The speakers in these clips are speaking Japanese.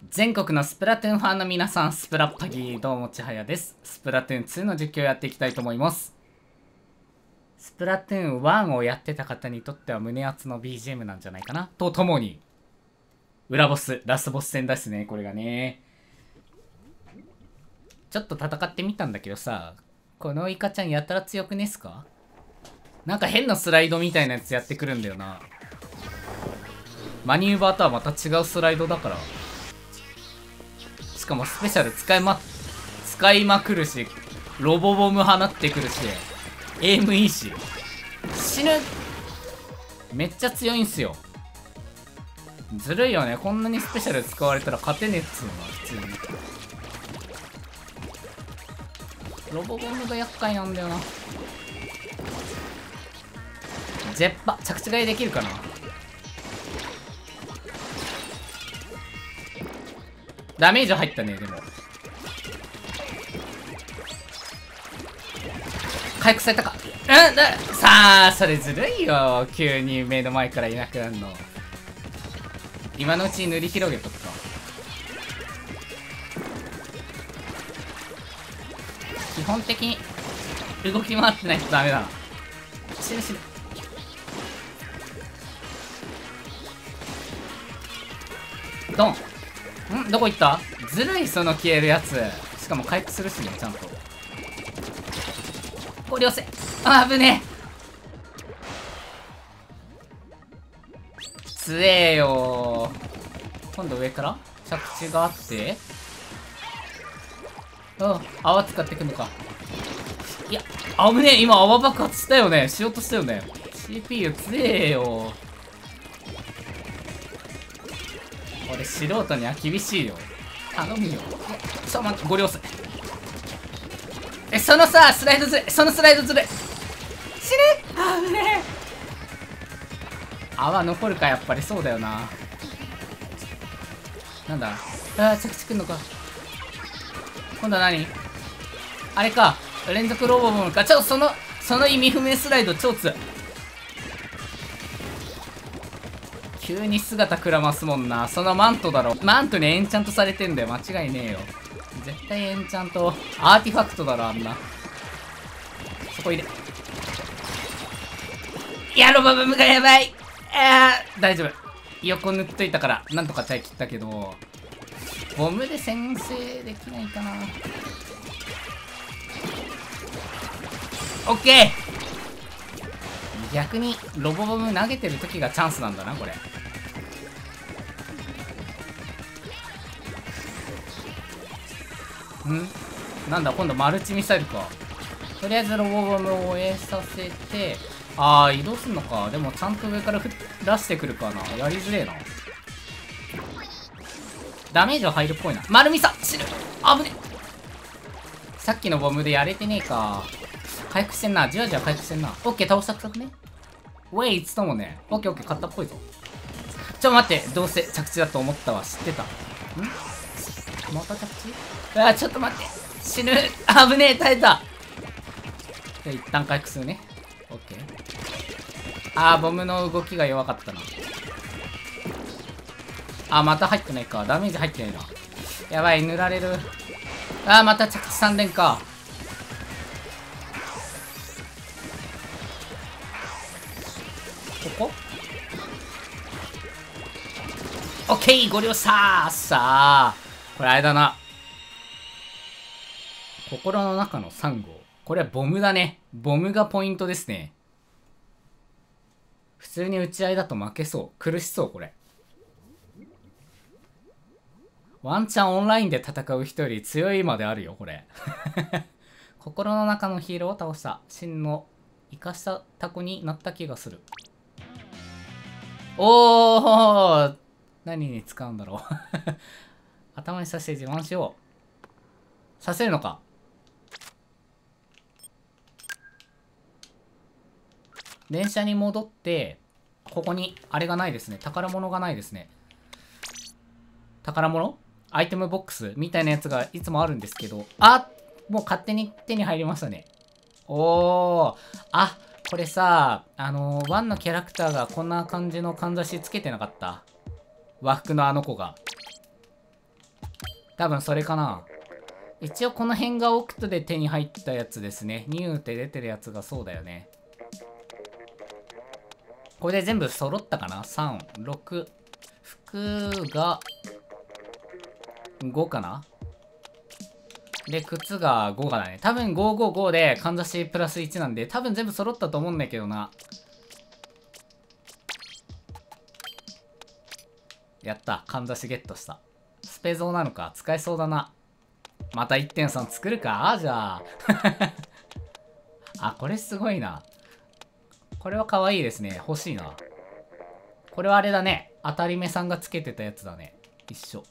全国のスプラトゥーンファンの皆さん、スプラッパギー、どうもちはやです。スプラトゥーン2の実況をやっていきたいと思います。スプラトゥーン1をやってた方にとっては胸熱の BGM なんじゃないかなとともに、裏ボス、ラスボス戦ですね、これがね。ちょっと戦ってみたんだけどさ、このイカちゃんやたら強くねっすか？なんか変なスライドみたいなやつやってくるんだよな。マニューバーとはまた違うスライドだから。しかもスペシャル使いまくるし、ロボボム放ってくるし、エイムいいし、死ぬ。めっちゃ強いんすよ。ずるいよね。こんなにスペシャル使われたら勝てねえっつうのは普通に。ロボボムが厄介なんだよな。ジェッパ着地買いできるかな。ダメージ入ったね。でも回復されたか。さあそれずるいよ。急に目の前からいなくなるの。今のうちに塗り広げとくか。基本的に動き回ってないとダメだな。死ぬ死ぬ。ドン。どこ行った？ずるい、その消えるやつ。しかも回復するしね、ちゃんと。これ寄せ。あぶねえ。強えよー。今度上から着地があって、泡使ってくんのか。いや、危ねえ。今泡爆発したよね。しようとしたよね。 CPU 強えよ。俺素人には厳しいよ。頼むよ。いや、ちょっと待って、ご了承。そのさ、スライドずれ。そのスライドずれ。死ね。あぶねえ。泡残るか、やっぱりそうだよな。なんだ。着地くんのか。今度は何？あれか。連続ロボボムか。その意味不明スライド超強い。急に姿くらますもんな。そのマントだろ。マントにエンチャントされてんだよ。間違いねえよ。絶対エンチャントアーティファクトだろ、あんな。そこ入れ。いや、ロボボムがやばい。大丈夫。横塗っといたからなんとか耐え切ったけど、ボムで先制できないかな。オッケー。逆にロボボム投げてる時がチャンスなんだな、これ。なんだ、今度マルチミサイルか。とりあえずロボボムを終えさせて、移動すんのか。でもちゃんと上から出してくるかな。やりづれえな。ダメージは入るっぽいな。丸ミサ死ぬ。危ね。さっきのボムでやれてねえか。回復してんな。じわじわ回復してんな。オッケー、倒したくたくね。ウェイつともね。オッケーオッケー、勝ったっぽいぞ。待って。どうせ着地だと思ったわ。知ってた。また着地？ちょっと待って。死ぬ。危ねえ、耐えた。一旦回復するね。オッケー。ボムの動きが弱かったな。また入ってないか。ダメージ入ってないな。やばい、塗られる。また着地3連か。ここオッケー、ご了承。さあ、これあれだな。心の中の3号。これはボムだね。ボムがポイントですね。普通に打ち合いだと負けそう。苦しそう、これ。ワンチャンオンラインで戦う人より強いまであるよ、これ。心の中のヒーローを倒した。真の生かしたタコになった気がする。何に使うんだろう。頭に刺して自慢しよう。刺せるのか。電車に戻って、ここにあれがないですね。宝物がないですね。宝物？アイテムボックスみたいなやつがいつもあるんですけど、もう勝手に手に入りましたね。これさ、1のキャラクターがこんな感じのかんざしつけてなかった？和服のあの子が。 多分それかな。一応この辺がオクトで手に入ったやつですね。ニューって出てるやつがそうだよね。これで全部揃ったかな？ 3、6。服が5かな？で、靴が5がだね。多分555でかんざしプラス1なんで、多分全部揃ったと思うんだけどな。やった。かんざしゲットした。スペゾーなのか。使えそうだな。また 1.3 作るかじゃあ。あ、これすごいな。これは可愛いですね。欲しいな。これはあれだね。当たり目さんがつけてたやつだね。一緒。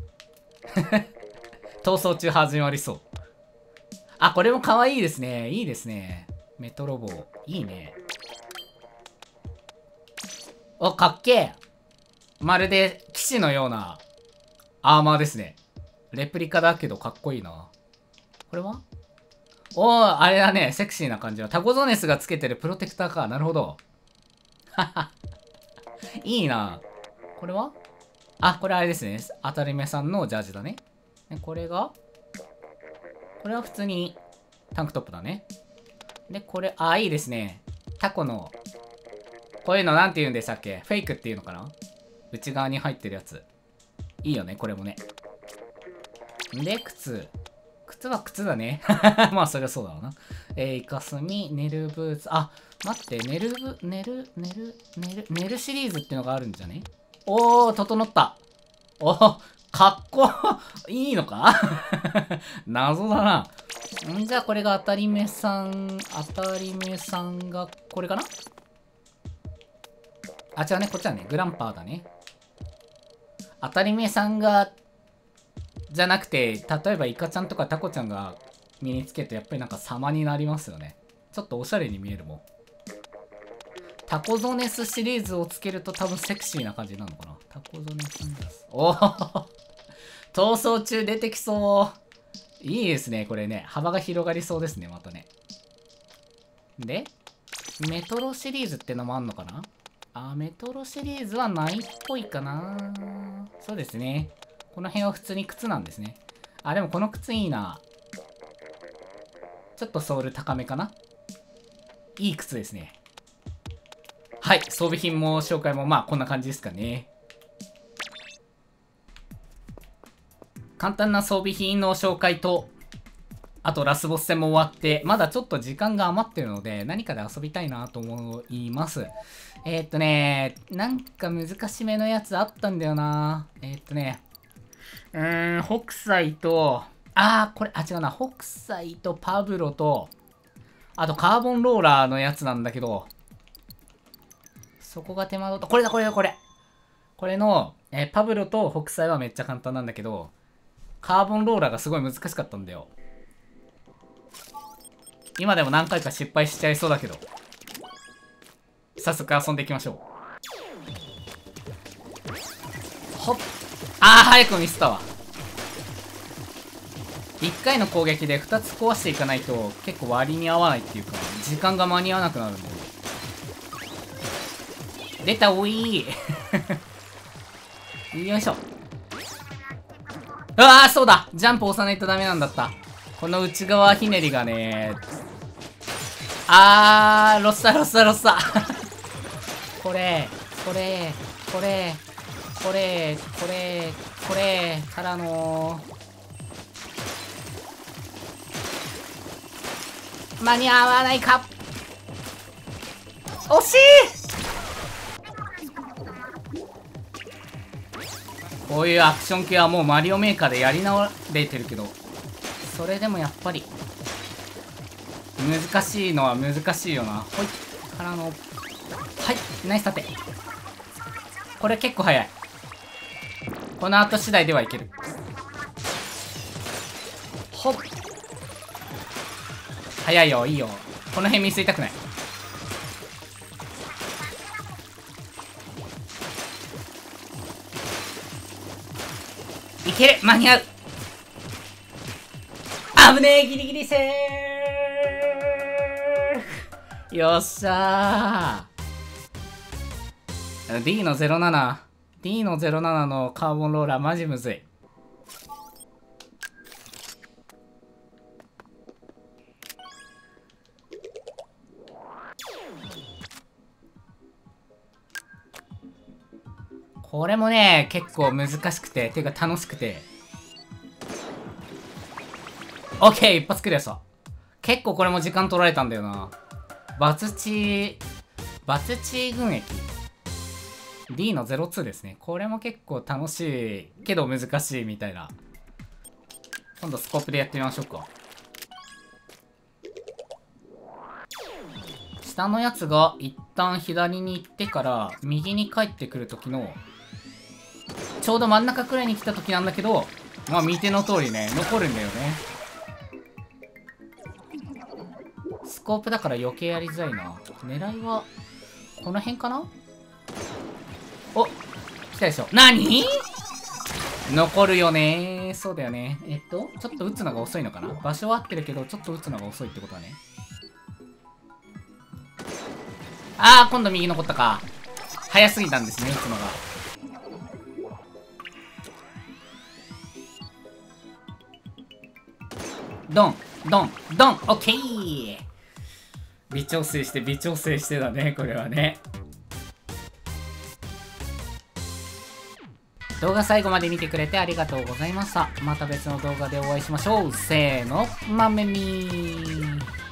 逃走中始まりそう。あ、これも可愛いですね。いいですね。メトロ棒。いいね。お、かっけえ。まるで騎士のようなアーマーですね。レプリカだけどかっこいいな。これはおー、あれだね。セクシーな感じの。タコゾネスがつけてるプロテクターか。なるほど。ははいいな。これはあ、これあれですね。当たり目さんのジャージだね。これがこれは普通にタンクトップだね。で、これ、あ、いいですね。タコの、こういうのなんて言うんでしたっけ？フェイクっていうのかな？内側に入ってるやつ。いいよね、これもね。で、靴。靴は靴だね。まあ、そりゃそうだわな。イカスミ、ネルブーツ。あ、待って、ネルシリーズっていうのがあるんじゃね？おー、整った。おー、かっこいいのか謎だな。んじゃあ、これが当たり目さんが、これかな？あ、違うね、こっちはね、グランパーだね。当たり目さんが、じゃなくて、例えばイカちゃんとかタコちゃんが身につけて、やっぱりなんか様になりますよね。ちょっとおしゃれに見えるもん。タコゾネスシリーズをつけると多分セクシーな感じなのかな。タコゾネスです。おお逃走中出てきそう。いいですね、これね。幅が広がりそうですね、またね。で、メトロシリーズってのもあんのかな？あ、メトロシリーズはないっぽいかな。そうですね。この辺は普通に靴なんですね。あ、でもこの靴いいな。ちょっとソール高めかな。いい靴ですね。はい、装備品も紹介もまあこんな感じですかね。簡単な装備品の紹介と、あとラスボス戦も終わって、まだちょっと時間が余ってるので、何かで遊びたいなと思います。なんか難しめのやつあったんだよな。北斎と、これ、違うな。北斎とパブロと、あとカーボンローラーのやつなんだけど、そこが手間取った。これだ、これだ、これ。これの、パブロと北斎はめっちゃ簡単なんだけど、カーボンローラーがすごい難しかったんだよ。今でも何回か失敗しちゃいそうだけど。早速遊んでいきましょう。ほっ。早くミスったわ。1回の攻撃で2つ壊していかないと結構割に合わないっていうか、時間が間に合わなくなるんだよ。出た、おいーよいしょ。そうだ、ジャンプ押さないとダメなんだった。この内側ひねりがね、ロッサこれからの間に合わないか。惜しい。こういうアクション系はもうマリオメーカーでやり直れてるけど、それでもやっぱり難しいのは難しいよな。ほいからの、はい、ナイス盾。これ結構早い。この後次第ではいける。ほっ。早いよ、いいよ。この辺ミスりたくない。いける、間に合う。危ねえ、ギリギリセーフ。よっしゃー。D の07のカーボンローラーマジむずい。 これもね、結構難しくて、ていうか楽しくて。オッケー、一発クリアした。結構これも時間取られたんだよな。バツチ軍役。D の02ですね。これも結構楽しいけど難しいみたいな。今度スコープでやってみましょうか。下のやつが一旦左に行ってから右に帰ってくる時のちょうど真ん中くらいに来た時なんだけど、まあ見ての通りね、残るんだよね。スコープだから余計やりづらいな。狙いはこの辺かな。お、来たでしょ。何？残るよねー。そうだよね。ちょっと撃つのが遅いのかな。場所は合ってるけどちょっと撃つのが遅いってことはね。あー、今度右残ったか。早すぎたんですね、撃つのが。ドンドンドン。オッケー。微調整して微調整してだね、これはね。動画最後まで見てくれてありがとうございました。また別の動画でお会いしましょう。せーの、まめみー。